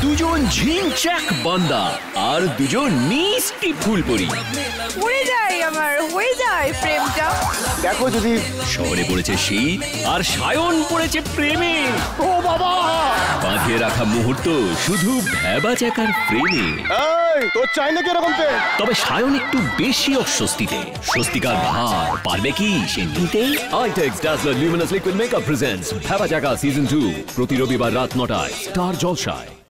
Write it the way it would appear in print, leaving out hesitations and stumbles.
দুজন ঝিনচাক বান্দা আর দুজন মিষ্টি ফুলপরি। উড়ে যায় আমার, হয়ে যায় প্রেমটা। দেখো যদি শহরে পড়েছে শীত আর সায়ন পড়েছে প্রেমে। ও বাবা, বাঁধিয়ে রাখা মুহূর্ত শুধু ভ্যাবাচ্যাকার প্রেমে। এই তোর চাই নাকি এরকম প্রেম? তবে সায়ন একটু বেশি অস্বস্তিতে। স্বস্তিকার ভার পারবে কি সে নিতে? Aitex dazzler luminous liquid makeup presents ভ্যাবাচ্যাকা সিজন 2 প্রতি রবিবার রাত 9টায় স্টার জলসায়।